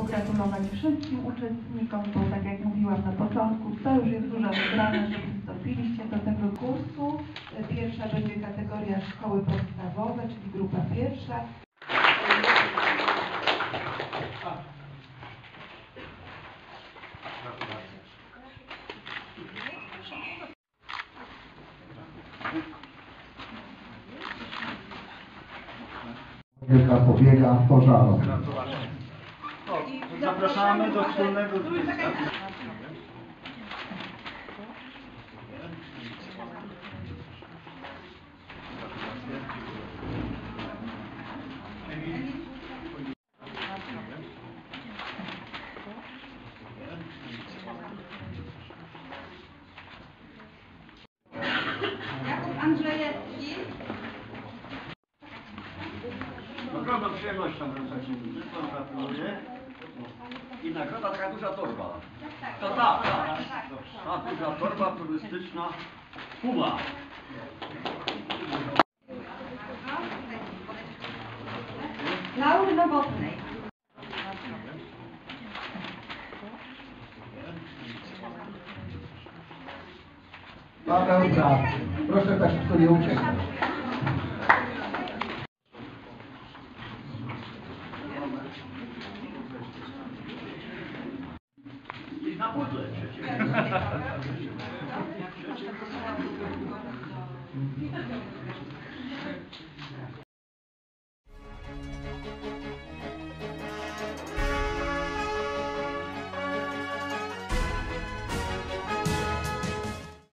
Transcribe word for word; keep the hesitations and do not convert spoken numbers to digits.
pogratulować wszystkim uczestnikom, bo tak jak mówiłam na początku, to już jest duża wygrana, że przystąpiliście do tego kursu. Pierwsza będzie kategoria szkoły podstawowe, czyli grupa pierwsza. Zapobiega pożarom. Zapraszamy do wspólnego Jakub Andrzejewski. Ogromną przyjemnością wręczać uczestnikom, gratuluję. I nagroda taka duża torba. To tak, tak. Ta duża torba turystyczna Puma. Laury Nowotnej. Paweł Brat. Proszę tak szybko nie uciekać. I na pudle przecież.